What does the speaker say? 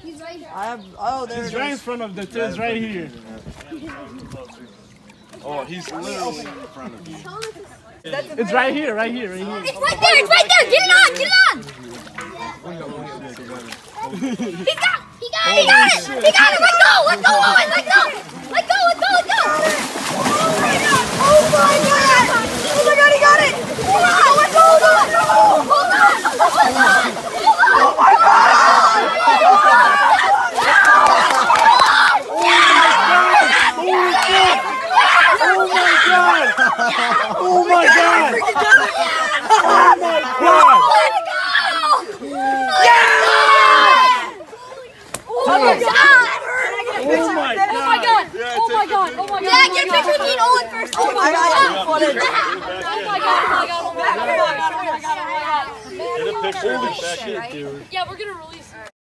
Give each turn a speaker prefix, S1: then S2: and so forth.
S1: He's right here.
S2: Oh, there
S3: He's right in front of the kids, right here.
S4: Oh, he's literally in front of you.
S3: It's right here, right here, right here.
S1: It's right there. It's right there. Get it on. Get it on. He got it. He got it. He got it. Let go. Let go. Owen. Let go. Let go. Let go. Let go. Oh my god. Oh my god. Oh my god. He got it. Hold on. Let go. Hold on. Hold on. Hold on. Oh my god.
S3: Oh my god! Oh my god!
S1: Let's go! Yeah! Oh my god!
S3: Oh my god!
S1: Oh my god! Oh my god! Oh my god! Yeah, get a picture with me and Owen first. Oh my god! Oh my god! Oh my god! Oh my god! Oh my god!
S4: Get a picture of the back, dude.
S1: Yeah, we're gonna release